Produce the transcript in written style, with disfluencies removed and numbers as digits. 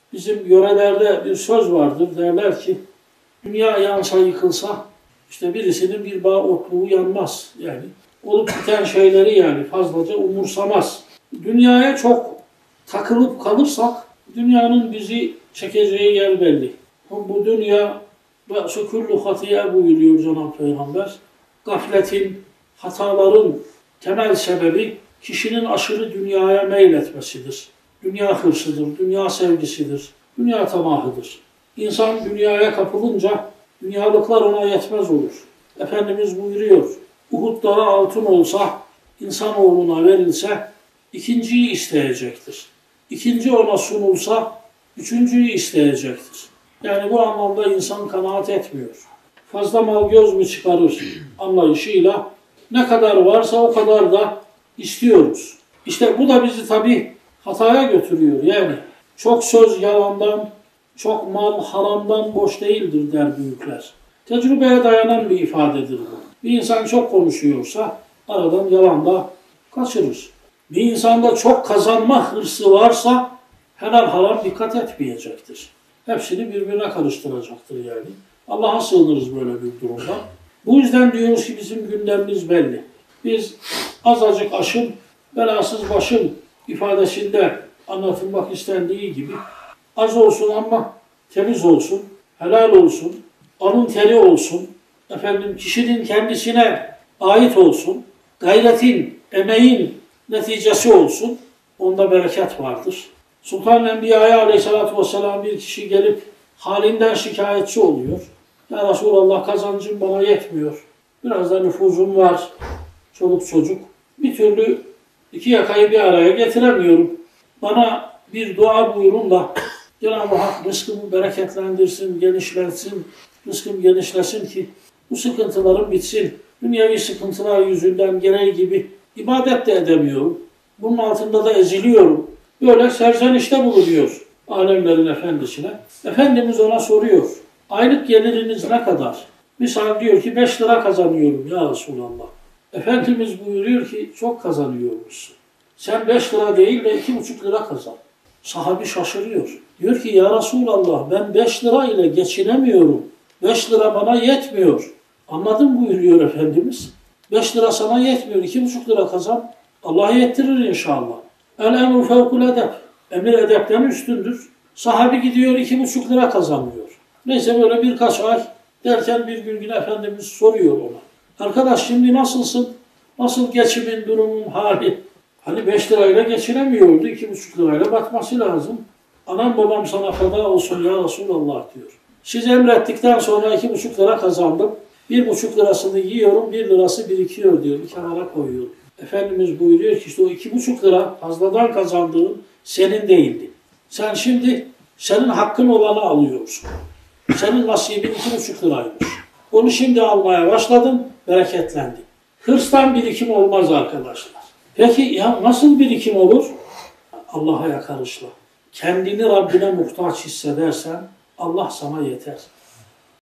Bizim yörelerde bir söz vardır. Derler ki dünya yansa yıkılsa işte birisinin bir bağ otluğu yanmaz. Yani olup biten şeyleri yani fazlaca umursamaz. Dünyaya çok takılıp kalırsak dünyanın bizi çekeceği yer belli. Bu dünya ve sükûllü hatiye buyuruyor Cenab-ı Peygamber. Gafletin, hataların temel sebebi kişinin aşırı dünyaya meyletmesidir. Dünya hırsıdır, dünya sevgisidir, dünya tamahıdır. İnsan dünyaya kapılınca dünyalıklar ona yetmez olur. Efendimiz buyuruyor, Uhud dağı altın olsa, insanoğluna verilse ikinciyi isteyecektir. İkinci ona sunulsa üçüncüyü isteyecektir. Yani bu anlamda insan kanaat etmiyor. Fazla mal göz mü çıkarır anlayışıyla ne kadar varsa o kadar da istiyoruz. İşte bu da bizi tabii hataya götürüyor. Yani çok söz yalandan, çok mal haramdan boş değildir der büyükler. Tecrübeye dayanan bir ifadedir bu. Bir insan çok konuşuyorsa aradan yalan da kaçırır. Bir insanda çok kazanma hırsı varsa helal haram dikkat etmeyecektir. Hepsini birbirine karıştıracaktır yani. Allah'a sığınırız böyle bir durumda. Bu yüzden diyoruz ki bizim gündemimiz belli. Biz azacık aşın, belasız başın ifadesinde anlatılmak istendiği gibi az olsun ama temiz olsun, helal olsun, alın teri olsun, kişinin kendisine ait olsun, gayretin, emeğin neticesi olsun, onda bereket vardır. Sultan-ı Enbiya'ya aleyhissalatü vesselam bir kişi gelip halinden şikayetçi oluyor. Ya Resulallah kazancım bana yetmiyor. Biraz da nüfuzum var. Çoluk çocuk. Bir türlü iki yakayı bir araya getiremiyorum. Bana bir dua buyurun da Cenab-ı Hak rızkımı bereketlendirsin, genişletsin, rızkım genişlesin ki bu sıkıntılarım bitsin. Dünyevi sıkıntılar yüzünden gereği gibi ibadet de edemiyorum. Bunun altında da eziliyorum. Böyle serzenişte bulunuyor alemlerin efendisine. Efendimiz ona soruyor. Aylık geliriniz ne kadar? Misal diyor ki 5 lira kazanıyorum ya Resulallah. Efendimiz buyuruyor ki çok kazanıyormuşsun. Sen 5 lira değil de 2,5 lira kazan. Sahabi şaşırıyor. Diyor ki ya Resulallah ben 5 lira ile geçinemiyorum. 5 lira bana yetmiyor. Anladın buyuruyor Efendimiz. 5 lira sana yetmiyor. 2,5 lira kazan. Allah yettirir inşallah. El emru fevkul edep. Emir edepten üstündür. Sahabi gidiyor 2,5 lira kazanıyor. Neyse böyle birkaç ay derken bir gün yine Efendimiz soruyor ona. Arkadaş şimdi nasılsın? Nasıl geçimin, durumun, hali? Hani 5 lirayla geçinemiyordu. 2,5 lirayla bakması lazım. Anam babam sana feda olsun ya Resulallah diyor. Siz emrettikten sonra 2,5 lira kazandım. 1,5 lirasını yiyorum, 1 lirası birikiyor diyor. Bir kenara koyuyor. Efendimiz buyuruyor ki işte o 2,5 lira fazladan kazandığın senin değildi. Sen şimdi senin hakkın olanı alıyorsun. Senin nasibin 2,5 liraymış. Onu şimdi almaya başladın, bereketlendi. Hırstan birikim olmaz arkadaşlar. Peki ya nasıl birikim olur? Allah'a yakarışla. Kendini Rabbine muhtaç hissedersen Allah sana yeter.